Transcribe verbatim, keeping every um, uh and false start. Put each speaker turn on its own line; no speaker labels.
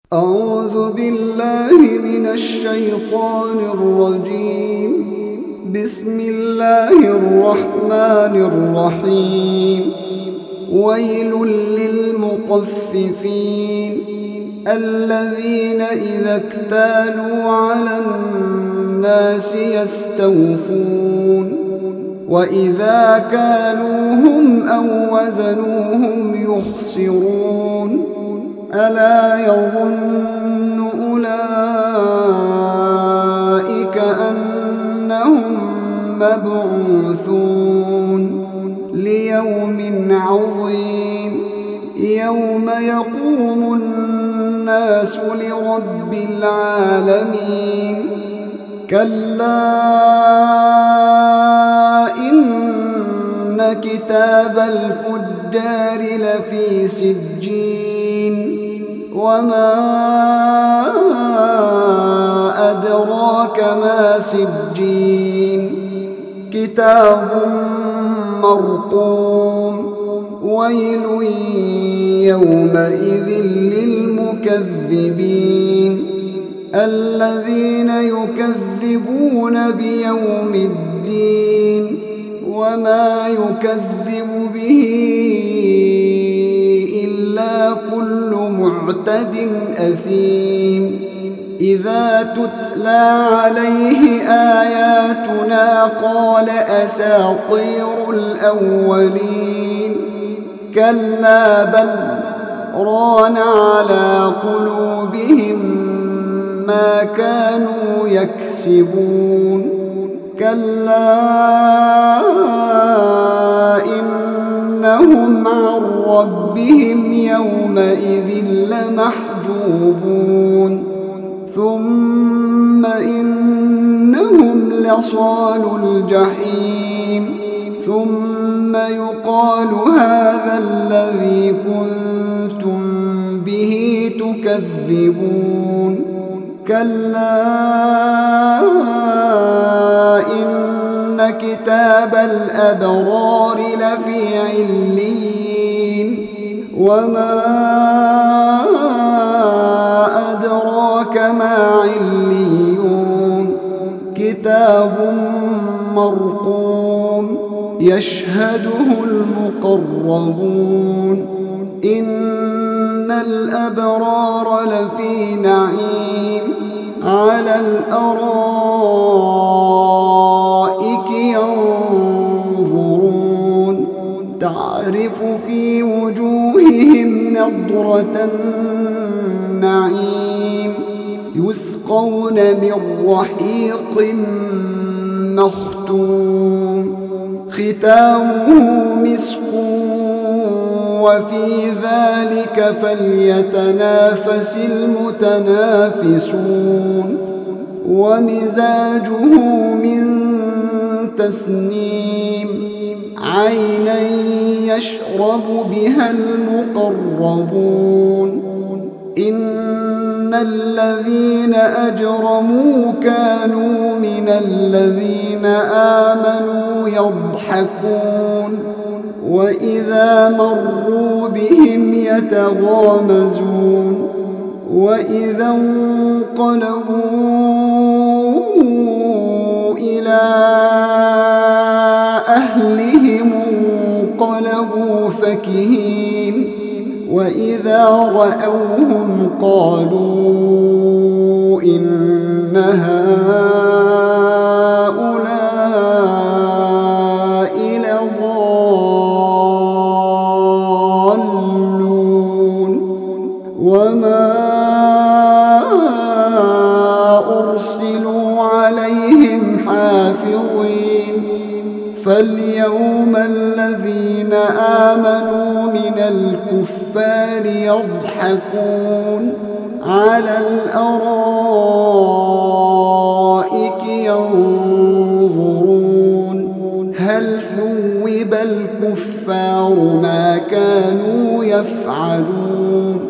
أعوذ بالله من الشيطان الرجيم. بسم الله الرحمن الرحيم. ويل للمطففين الذين إذا اكتالوا على الناس يستوفون وإذا كالوهم أو وزنوهم يخسرون. ألا يظن أولئك أنهم مبعوثون ليوم عظيم يوم يقوم الناس لرب العالمين. كلا إن كتاب الفجار لفي سجين وما أدراك ما سجين كتاب مرقوم. ويل يومئذ للمكذبين الذين يكذبون بيوم الدين وما يكذب به إلا كل معتد أثيم. إذا تتلى عليه آياتنا قال أساطير الأولين. كلا بل ران على قلوبهم ما كانوا يكسبون. كلا إنهم عن ربهم يومئذ لمحجوبون. ثم إنهم لصالوا الجحيم ثم يقال هذا الذي كنتم به تكذبون. كلا إن كتاب الأبرار لفي عليين وما أدراك ما عليون كتاب مرقوم يشهده المقربون. إن الأبرار لفي نعيم على الأرائك ينظرون تعرف في وجوههم نضرة النعيم يسقون من رحيق مختوم ختامه مسك وفي ذلك فليتنافس المتنافسون. ومزاجه من تسنيم عينا يشرب بها المقربون. إن الذين أجرموا كانوا من الذين آمنوا يضحكون وإذا مروا بهم يتغامزون وإذا انقلبوا إلى أهلهم انقلبوا فكهين وإذا رأوهم قالوا إن هؤلاء لضالون. وما أرسلوا عليهم حافظين. فاليوم الذين آمنوا من الكفار يضحكون على الأرائك ينظرون هل ثوب الكفار ما كانوا يفعلون.